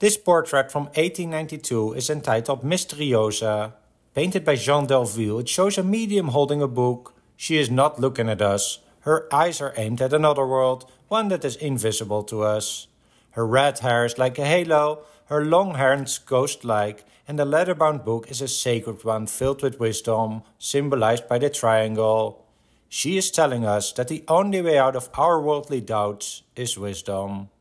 This portrait from 1892 is entitled Mysteriosa. Painted by Jean Delville, it shows a medium holding a book. She is not looking at us. Her eyes are aimed at another world, one that is invisible to us. Her red hair is like a halo, her long hands ghost-like, and the leather-bound book is a sacred one filled with wisdom, symbolized by the triangle. She is telling us that the only way out of our worldly doubts is wisdom.